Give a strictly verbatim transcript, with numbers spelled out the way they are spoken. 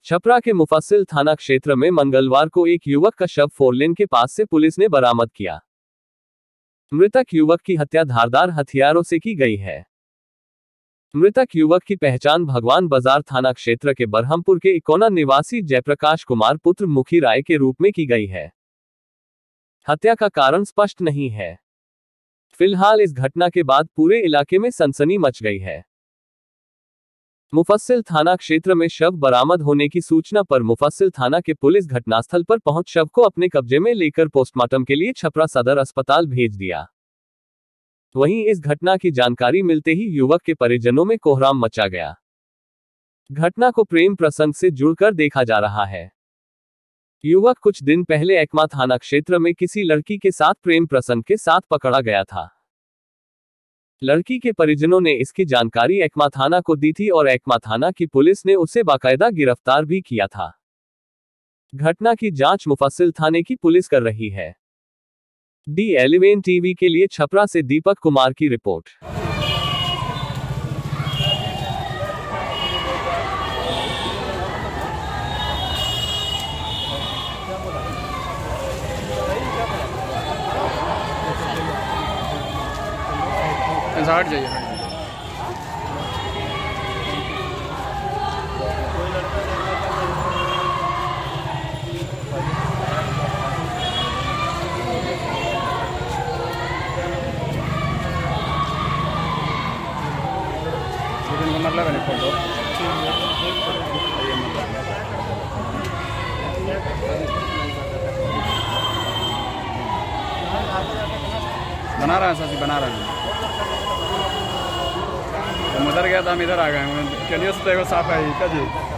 छपरा के मुफस्सिल थाना क्षेत्र में मंगलवार को एक युवक का शव फोरलेन के पास से पुलिस ने बरामद किया। मृतक युवक की हत्या धारदार हथियारों से की गई है। मृतक युवक की पहचान भगवान बाजार थाना क्षेत्र के बरहमपुर के इकोना निवासी जयप्रकाश कुमार पुत्र मुखी राय के रूप में की गई है। हत्या का कारण स्पष्ट नहीं है। फिलहाल इस घटना के बाद पूरे इलाके में सनसनी मच गई है। मुफस्सिल थाना क्षेत्र में शव बरामद होने की सूचना पर मुफस्सिल थाना के पुलिस घटनास्थल पर पहुंच शव को अपने कब्जे में लेकर पोस्टमार्टम के लिए छपरा सदर अस्पताल भेज दिया। वहीं इस घटना की जानकारी मिलते ही युवक के परिजनों में कोहराम मचा गया। घटना को प्रेम प्रसंग से जुड़कर देखा जा रहा है। युवक कुछ दिन पहले एकमा थाना क्षेत्र में किसी लड़की के साथ प्रेम प्रसंग के साथ पकड़ा गया था। लड़की के परिजनों ने इसकी जानकारी एकमा थाना को दी थी और एकमा थाना की पुलिस ने उसे बाकायदा गिरफ्तार भी किया था। घटना की जांच मुफस्सिल थाने की पुलिस कर रही है। डी एलेवन टीवी के लिए छपरा से दीपक कुमार की रिपोर्ट। हट जाइए मतलब है फोटो बना रहा है साथी बना रहा है। हम उधर गया था हम इधर आ गए। चलिए उससे साफ है जी।